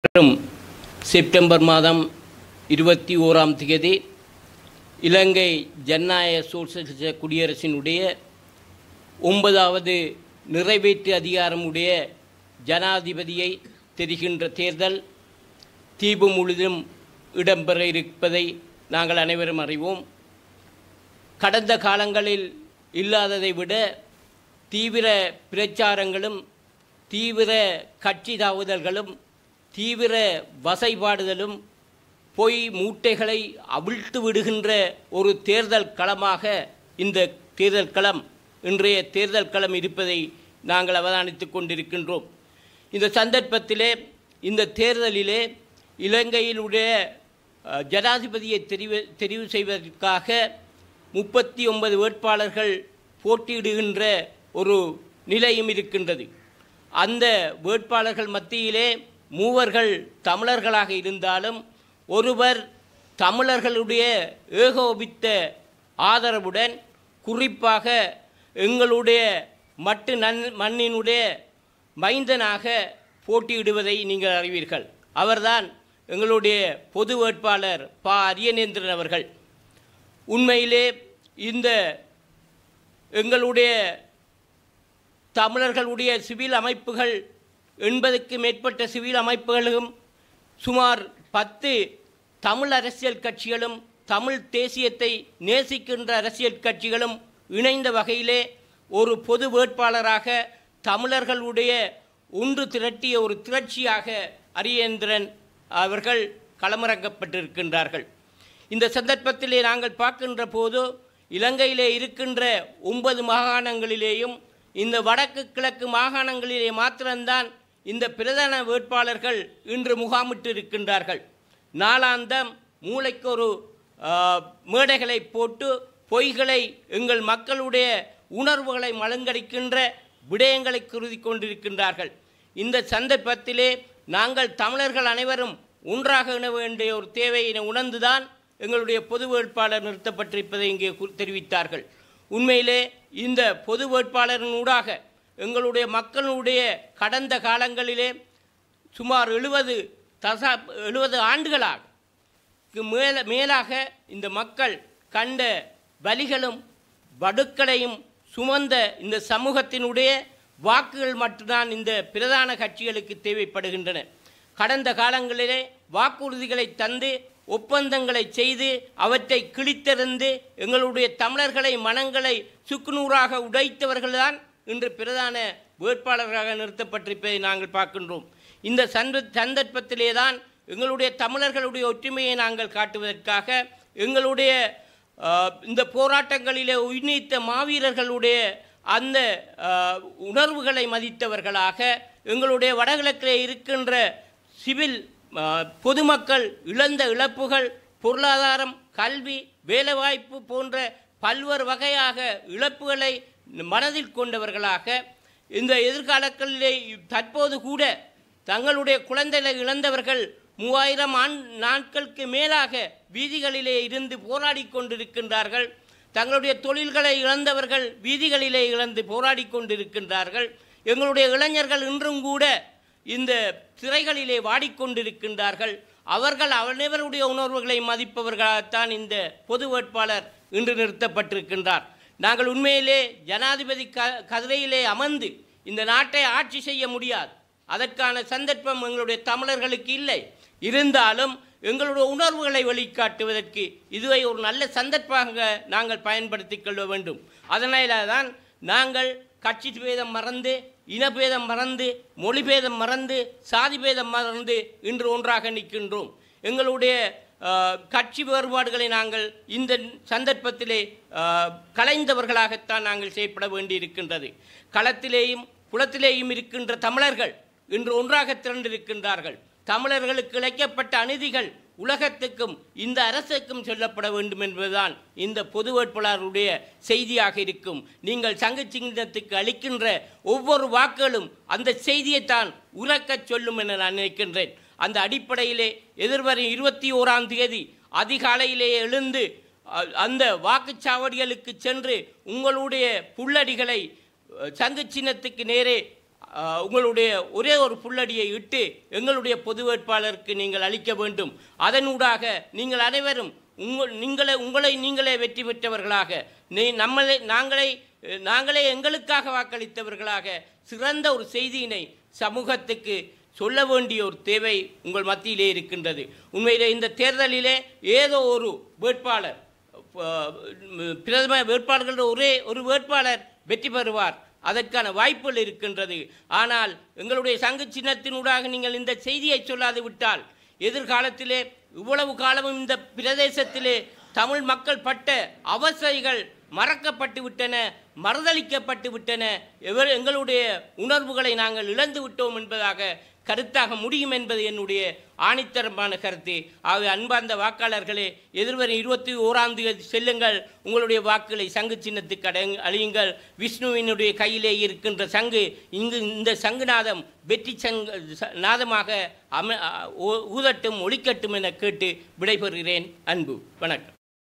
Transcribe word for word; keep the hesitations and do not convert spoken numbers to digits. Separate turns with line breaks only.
எதிர்வரும் செப்டம்பர் மாதம் இருபத்தி ஓராம் தேதி இலங்கை ஜனநாயக சோசலிச குடியரசினுடைய ஒன்பதாவது நிறைவேற்று அதிகாரமுடைய ஜனாதிபதியை தெரிகின்ற தேர்தல் தீவு முழுதும் இடம்பெற இருப்பதை நாங்கள் அனைவரும் அறிவோம். கடந்த காலங்களில் இல்லாததை விட தீவிர பிரச்சாரங்களும் தீவிர கட்சி தாவுதல்களும் தீவிர வசைபாடுதலும் பொய் மூட்டைகளை அவிழ்த்து விடுகின்ற ஒரு தேர்தல் களமாக இந்த தேர்தல் களம் இன்றைய தேர்தல் களம் இருப்பதை நாங்கள் அவதானித்து கொண்டிருக்கின்றோம். இந்த சந்தர்ப்பத்திலே இந்த தேர்தலிலே இலங்கையினுடைய ஜனாதிபதியை தெரிவு தெரிவு செய்வதற்காக முப்பத்தி ஒன்பது வேட்பாளர்கள் போட்டியிடுகின்ற ஒரு நிலையும் இருக்கின்றது. அந்த வேட்பாளர்கள் மத்தியிலே மூவர்கள் தமிழர்களாக இருந்தாலும் ஒருவர் தமிழர்களுடைய ஏகோபித்த ஆதரவுடன் குறிப்பாக எங்களுடைய மட்டு நன் மண்ணினுடைய மைந்தனாக போட்டியிடுவதை நீங்கள் அறிவீர்கள். அவர்தான் எங்களுடைய பொது வேட்பாளர் ப அரியநேந்திரன் அவர்கள். உண்மையிலே இந்த எங்களுடைய தமிழர்களுடைய சிவில் அமைப்புகள் எண்பதுக்கு மேற்பட்ட சிவில் அமைப்புகளும் சுமார் பத்து தமிழ் அரசியல் கட்சிகளும் தமிழ் தேசியத்தை நேசிக்கின்ற அரசியல் கட்சிகளும் இணைந்த வகையிலே ஒரு பொது வேட்பாளராக தமிழர்களுடைய ஒன்று திரட்டிய ஒரு திரட்சியாக அரியேந்திரன் அவர்கள் களமிறக்கப்பட்டிருக்கின்றார்கள். இந்த சந்தர்ப்பத்திலே நாங்கள் பார்க்கின்ற போது இலங்கையிலே இருக்கின்ற ஒன்பது மாகாணங்களிலேயும் இந்த வடக்கு கிழக்கு மாகாணங்களிலே மாத்திரம்தான் இந்த பிரதான வேட்பாளர்கள் இன்று முகாமிட்டு இருக்கின்றார்கள். நாளாந்தம் மூளைக்கு ஒரு மேடைகளை போட்டு பொய்களை எங்கள் மக்களுடைய உணர்வுகளை மழுங்கடிக்கின்ற விடயங்களை கருதி கொண்டிருக்கின்றார்கள். இந்த சந்தர்ப்பத்திலே நாங்கள் தமிழர்கள் அனைவரும் ஒன்றாக இண வேண்டிய ஒரு தேவையினை உணர்ந்துதான் எங்களுடைய பொது வேட்பாளர் நிறுத்தப்பட்டிருப்பதை இங்கே தெரிவித்தார்கள். உண்மையிலே இந்த பொது வேட்பாளரின் ஊடாக எங்களுடைய மக்களுடைய கடந்த காலங்களிலே சுமார் எழுபது தசா எழுபது ஆண்டுகளாக மேல மேலாக இந்த மக்கள் கண்ட வலிகளும் வடுக்களையும் சுமந்த இந்த சமூகத்தினுடைய வாக்குகள் மட்டும்தான் இந்த பிரதான கட்சிகளுக்கு தேவைப்படுகின்றன. கடந்த காலங்களிலே வாக்குறுதிகளை தந்து ஒப்பந்தங்களை செய்து அவற்றை கிழித்தெறிந்து எங்களுடைய தமிழர்களை மனங்களை சுக்குநூறாக உடைத்தவர்கள்தான் இன்று பிரதான வேட்பாளராக நிறுத்தப்பட்டிருப்பதை நாங்கள் பார்க்கின்றோம். இந்த சந்த சந்தர்ப்பத்திலே தான் எங்களுடைய தமிழர்களுடைய ஒற்றுமையை நாங்கள் காட்டுவதற்காக எங்களுடைய இந்த போராட்டங்களிலே உயிர்நீத்த மாவீரர்களுடைய அந்த உணர்வுகளை மதித்தவர்களாக எங்களுடைய வடகிழக்கிலே இருக்கின்ற சிவில் பொதுமக்கள் இழந்த இழப்புகள் பொருளாதாரம் கல்வி வேலைவாய்ப்பு போன்ற பல்வேறு வகையாக இழப்புகளை மனதில் கொண்டவர்களாக இந்த எதிர்காலங்களிலே தற்போது கூட தங்களுடைய குழந்தைகளை இழந்தவர்கள் மூவாயிரம் ஆண் நாட்களுக்கு மேலாக வீதிகளிலே இருந்து போராடி கொண்டிருக்கின்றார்கள். தங்களுடைய தொழில்களை இழந்தவர்கள் வீதிகளிலே இழந்து போராடி கொண்டிருக்கின்றார்கள். எங்களுடைய இளைஞர்கள் இன்றும் கூட இந்த திரைகளிலே வாடிக்கொண்டிருக்கின்றார்கள். அவர்கள் அனைவருடைய உணர்வுகளை மதிப்பவர்களாகத்தான் இந்த பொது வேட்பாளர் இன்று நிறுத்தப்பட்டிருக்கின்றார். நாங்கள் உண்மையிலே ஜனாதிபதி க கதிரையிலே அமர்ந்து இந்த நாட்டை ஆட்சி செய்ய முடியாது. அதற்கான சந்தர்ப்பம் எங்களுடைய தமிழர்களுக்கு இல்லை. இருந்தாலும் எங்களுடைய உணர்வுகளை வெளிக்காட்டுவதற்கு இதுவை ஒரு நல்ல சந்தர்ப்பமாக நாங்கள் பயன்படுத்தி கொள்ள வேண்டும். அதனால தான் நாங்கள் கட்சி பேதம் மறந்து இனபேதம் மறந்து மொழிபேதம் மறந்து சாதி பேதம் மறந்து இன்று ஒன்றாக நிற்கின்றோம். எங்களுடைய கட்சி வேறுபாடுகளை நாங்கள் இந்த சந்தர்ப்பத்திலே கலைந்தவர்களாகத்தான் நாங்கள் செயற்பட வேண்டியிருக்கின்றது. களத்திலேயும் புலத்திலேயும் இருக்கின்ற தமிழர்கள் இன்று ஒன்றாக திரண்டிருக்கின்றார்கள். தமிழர்களுக்கு இழைக்கப்பட்ட அநீதிகள் உலகத்துக்கும் இந்த அரசுக்கும் சொல்லப்பட வேண்டும் என்பதுதான் இந்த பொது வேட்பாளருடைய செய்தியாக இருக்கும். நீங்கள் சங்கு சின்னத்துக்கு அளிக்கின்ற ஒவ்வொரு வாக்குகளும் அந்த செய்தியைத்தான் உறக்கச் சொல்லும் என நான் நினைக்கின்றேன். அந்த அடிப்படையிலே எதிர்வரும் இருபத்தி ஓராம் தேதி அதிகாலையிலே எழுந்து அந்த வாக்குச்சாவடிகளுக்கு சென்று உங்களுடைய புல்லடிகளை சங்கு சின்னத்துக்கு நேரே உங்களுடைய ஒரே ஒரு புல்லடியை இட்டு எங்களுடைய பொது வேட்பாளருக்கு நீங்கள் அளிக்க வேண்டும். அதனூடாக நீங்கள் அனைவரும் உங்கள் நீங்களே உங்களை நீங்களே வெற்றி பெற்றவர்களாக நீ நம்மளே நாங்களே நாங்களே எங்களுக்காக வாக்களித்தவர்களாக சிறந்த ஒரு செய்தியினை சமூகத்துக்கு சொல்ல வேண்டிய ஒரு தேவை உங்கள் மத்தியிலே இருக்கின்றது. உண்மையிலே இந்த தேர்தலிலே ஏதோ ஒரு வேட்பாளர் பிரதம வேட்பாளர்கள் ஒரே ஒரு வேட்பாளர் வெற்றி பெறுவார், அதற்கான வாய்ப்புகள் இருக்கின்றது. ஆனால் எங்களுடைய சங்கு சின்னத்தினூடாக நீங்கள் இந்த செய்தியை சொல்லாது விட்டால் எதிர்காலத்திலே இவ்வளவு காலமும் இந்த பிரதேசத்திலே தமிழ் மக்கள் பட்ட அவசைகள் மறக்கப்பட்டு விட்டன, மறுதளிக்கப்பட்டு விட்டன. எவர் எங்களுடைய உணர்வுகளை நாங்கள் இழந்து விட்டோம் என்பதாக கருத்தாக முடியும் என்பது என்னுடைய ஆணித்தரமான கருத்து. ஆகவே அன்பார்ந்த வாக்காளர்களே, எதிர்வரும் இருபத்தி ஓராம் தேதி செல்லுங்கள், உங்களுடைய வாக்குகளை சங்கு சின்னத்துக்கு அடங் அழியுங்கள். விஷ்ணுவினுடைய கையிலே இருக்கின்ற சங்கு இங்கு இந்த சங்குநாதம் வெற்றி சங்கு நாதமாக அம ஊதட்டும் ஒழிக்கட்டும் என கேட்டு விடைபெறுகிறேன். அன்பு வணக்கம்.